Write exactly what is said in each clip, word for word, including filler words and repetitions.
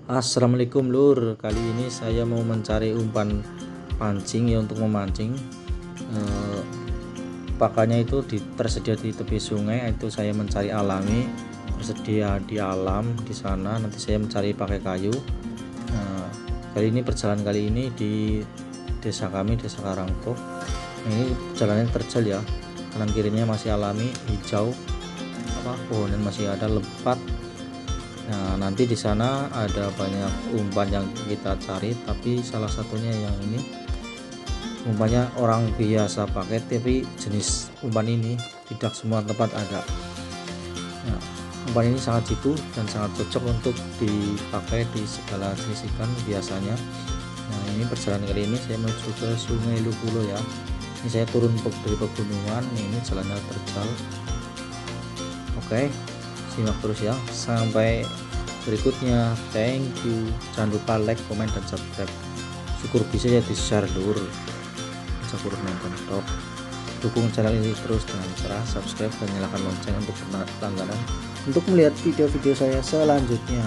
Assalamualaikum lur, kali ini saya mau mencari umpan pancing ya untuk memancing. Eh, pakannya itu di, tersedia di tepi sungai, itu saya mencari alami, tersedia di alam di sana. Nanti saya mencari pakai kayu. Nah, kali ini perjalanan kali ini di desa kami, desa Karangkoh. Nah, ini jalannya terjal ya, kanan kirinya masih alami, hijau, apa pohon dan masih ada lebat. Nah, nanti di sana ada banyak umpan yang kita cari, tapi salah satunya yang ini umpannya orang biasa pakai, tapi jenis umpan ini tidak semua tempat ada. Nah, umpan ini sangat jitu dan sangat cocok untuk dipakai di segala jenis ikan biasanya. Nah, ini perjalanan kali ini saya menuju ke Sungai Lupulo ya. Ini saya turun dari pegunungan, ini jalannya terjal. Oke, simak terus ya sampai berikutnya. Thank you, jangan lupa like, comment, dan subscribe. Syukur bisa ya di share lur, syukur nonton top. Dukung channel ini terus dengan cara subscribe dan nyalakan lonceng untuk berlangganan untuk melihat video-video saya selanjutnya.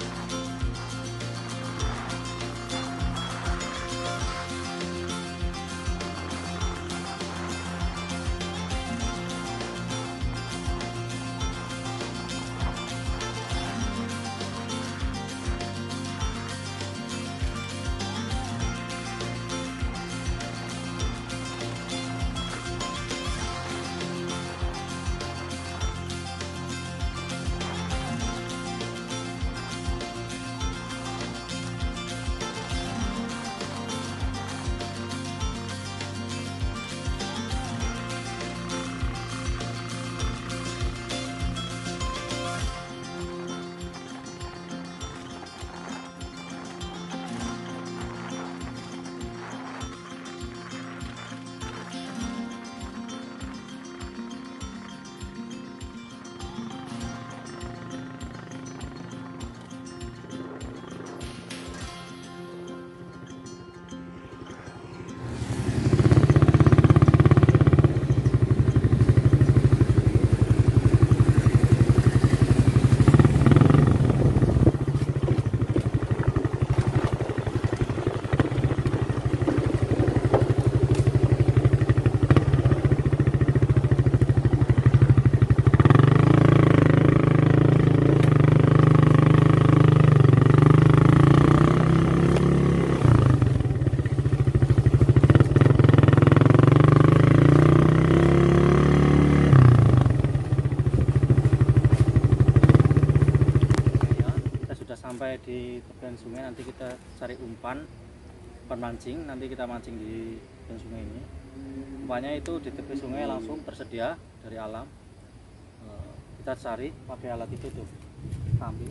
Sampai di tepian sungai, nanti kita cari umpan umpan mancing, nanti kita mancing di tepian sungai ini. Umpannya itu di tepi sungai langsung tersedia dari alam. Kita cari pakai alat itu tuh, ambil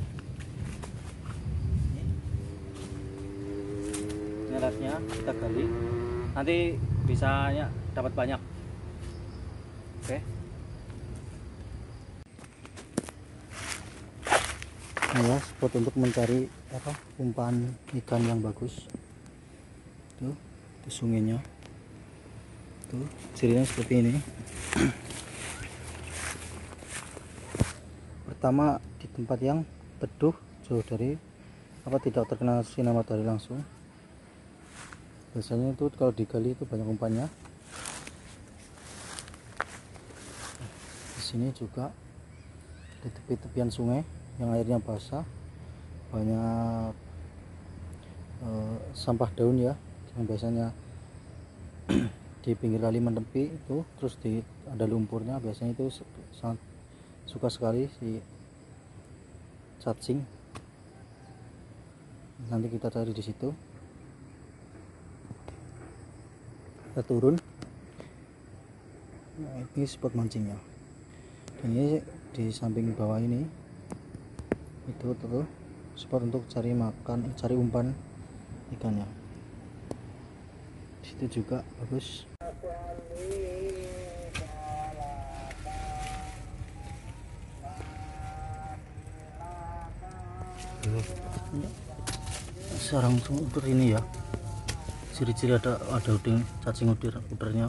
ini alatnya, kita gali, nanti bisanya dapat banyak. Oke, nah ya, spot untuk mencari apa umpan ikan yang bagus tuh di sungainya tuh, cirinya seperti ini. Pertama di tempat yang teduh, jauh dari apa tidak terkena sinar matahari langsung. Biasanya itu kalau digali itu banyak umpannya. Di sini juga di tepi-tepian sungai yang airnya basah, banyak eh, sampah daun ya, yang biasanya di pinggir kali menepi itu, terus di ada lumpurnya, biasanya itu sangat suka sekali si cacing. Nanti kita cari di situ, kita turun. Nah, ini spot mancingnya, dan ini di samping bawah ini itu tuh spot untuk cari makan, cari umpan ikannya. Di situ juga bagus. Sarang udir ini ya, ciri-ciri ada ada uding cacing udir udirnya.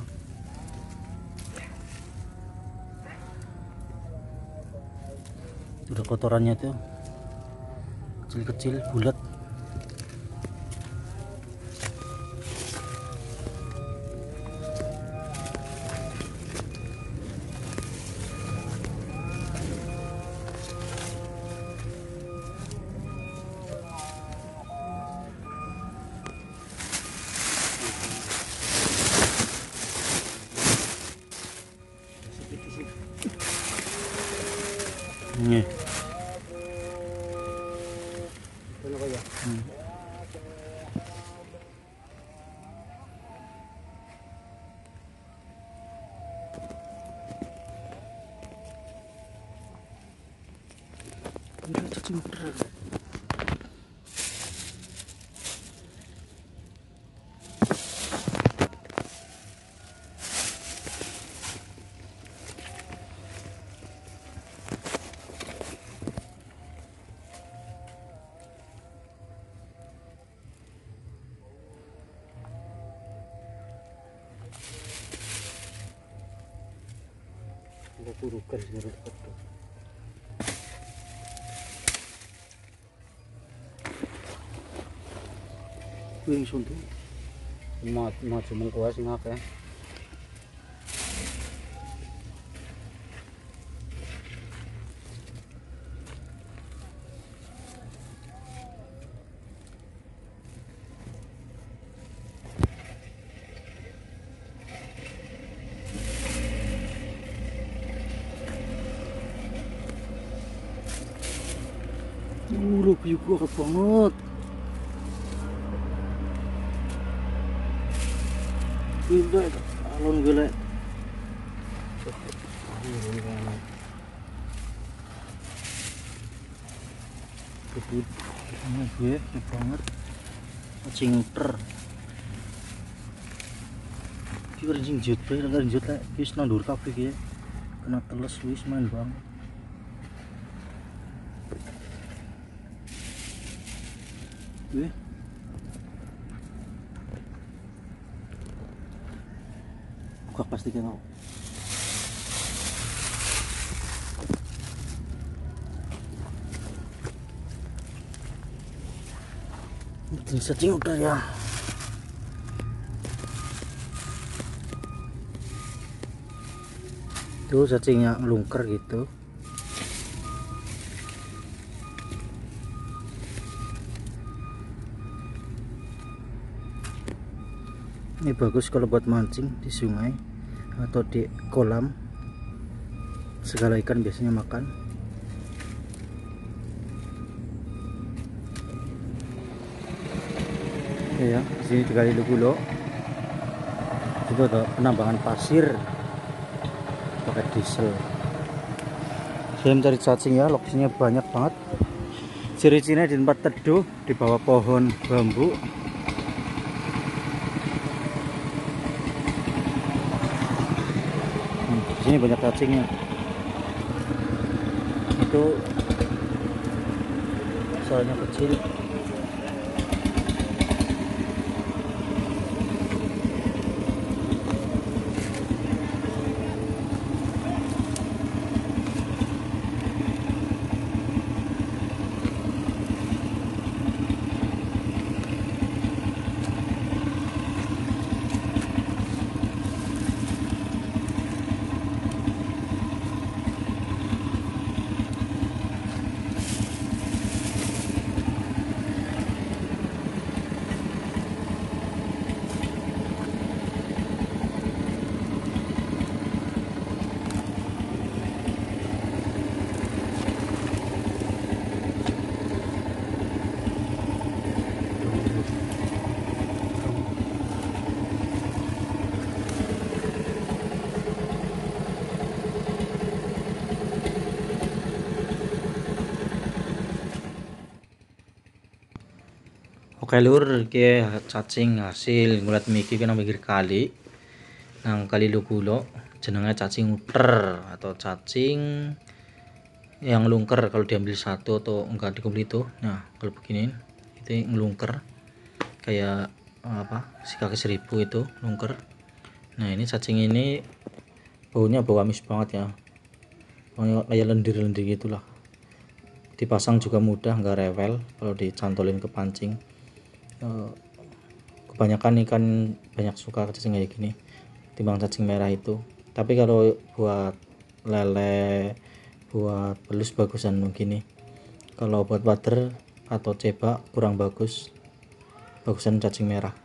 Sudah kotorannya tuh kecil-kecil bulat. Nih. Hmm. Ini cacing bener. Burukan sini dekat tuh. Wing suntu. Mat mat cuma kuas ngak ya. Uh, view gua keren banget. Gila, alon gila. Kebut, ini gue banget. Cacing ter. Kita anjing jut, kita anjing jut lah. Wis nandur kafe ya. Kena teles wis main banget. Gue. Buka plastiknya mau. Ini cacing udah ya. Tuh cacingnya ngelungker gitu. Ini bagus kalau buat mancing di sungai atau di kolam. Segala ikan biasanya makan. Ya, di sini Kali Lugulo. Itu ada penambangan pasir pakai diesel. Saya mencari cacing ya, lokasinya banyak banget. Ciri-cirinya di tempat teduh, di bawah pohon bambu. Di sini banyak cacingnya. Itu soalnya kecil. Oke lur, ke cacing hasil ngulat miki kena pinggir kali nang Kali Lugulo, jenenge cacing uter atau cacing yang ngelungker kalau diambil satu atau enggak dikumpul itu. Nah kalau begini itu ngelungker kayak apa si kaki seribu itu ngelungker. Nah ini cacing ini baunya bau amis banget ya, baunya kayak lendir-lendir gitulah. dipasang juga mudah, nggak rewel kalau dicantolin ke pancing. Eh, kebanyakan ikan banyak suka cacing kayak gini timbang cacing merah itu, tapi kalau buat lele, buat pelus bagusan begini. Kalau buat wader atau cebak kurang bagus, bagusan cacing merah.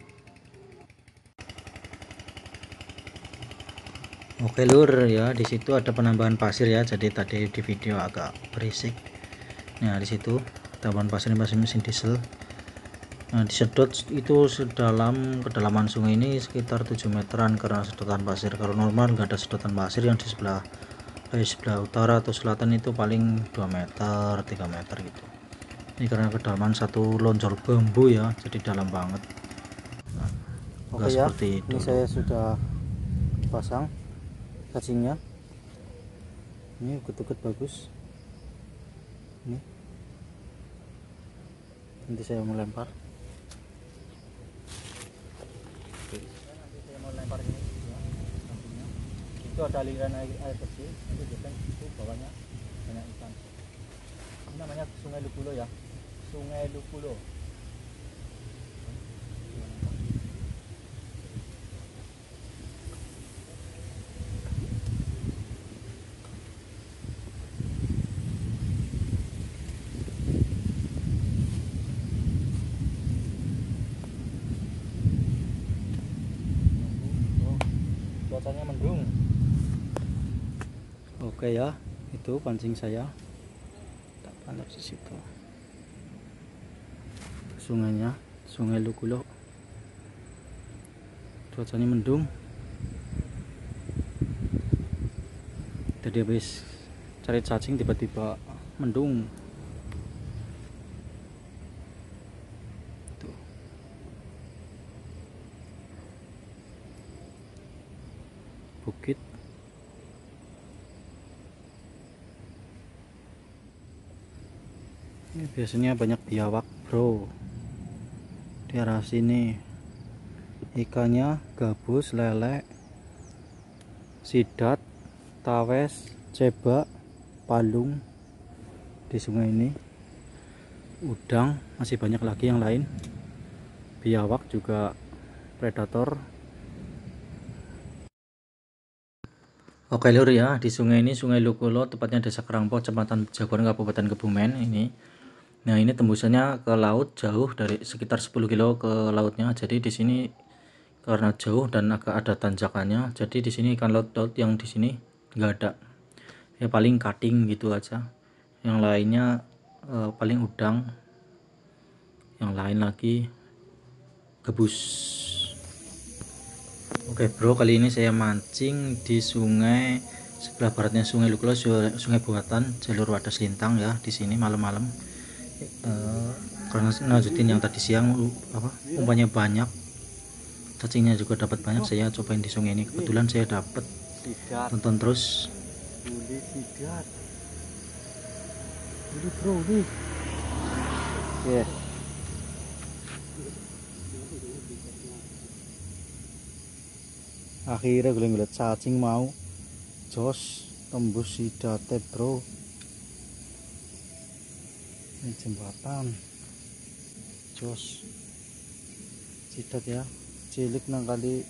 Oke lur ya, di situ ada penambahan pasir ya, jadi tadi di video agak berisik. Nah di situ tambahan pasir masih mesin diesel. Nah disedot itu sedalam kedalaman sungai ini sekitar tujuh meteran karena sedotan pasir. Kalau normal nggak ada sedotan pasir yang di sebelah di sebelah utara atau selatan itu paling dua meter tiga meter gitu. Ini karena kedalaman satu lonjor bambu ya, jadi dalam banget. Nah, oke ya, seperti itu. Ini saya sudah pasang cacingnya. Ini uget-uget bagus. Ini nanti saya mau lempar. Lempar ini ya, itu ada aliran air, air kecil, itu biasanya itu bawahnya banyak ikan. Ini namanya Sungai Lukulo ya, Sungai Lukulo. Cuacanya mendung. Oke ya, itu pancing saya. Tak panas di situ. Sungainya, Sungai Lukulo. Cuacanya mendung. Tadi habis cari cacing tiba-tiba mendung. Tuh. Bukit. Ini biasanya banyak biawak bro di arah sini. Ikannya gabus, lele, sidat, tawes, cebak, palung di sungai ini. Udang masih banyak lagi yang lain. Biawak juga predator. Oke lur ya, di sungai ini Sungai Lukulo, tepatnya Desa Kerangpo, Kecamatan Jagoan, Kabupaten Kebumen ini. Nah ini tembusannya ke laut jauh, dari sekitar sepuluh kilo ke lautnya. Jadi di sini karena jauh dan agak ada tanjakannya, jadi di sini ikan laut-laut yang di sini nggak ada. Ya paling cutting gitu aja. Yang lainnya eh, paling udang. Yang lain lagi gabus. Oke bro, kali ini saya mancing di sungai sebelah baratnya Sungai Lukulo, Sungai Buatan, jalur Wadas Lintang ya. Di sini malam-malam. Uh, karena lanjutin yang tadi siang apa umpannya banyak, cacingnya juga dapat banyak, saya cobain di sungai ini, kebetulan saya dapat. Tonton terus. Ini bro nih yeah. Akhirnya gue ngeliat cacing mau jos tembus sidate bro. Ini jembatan jos sidat ya, cilik nang kali.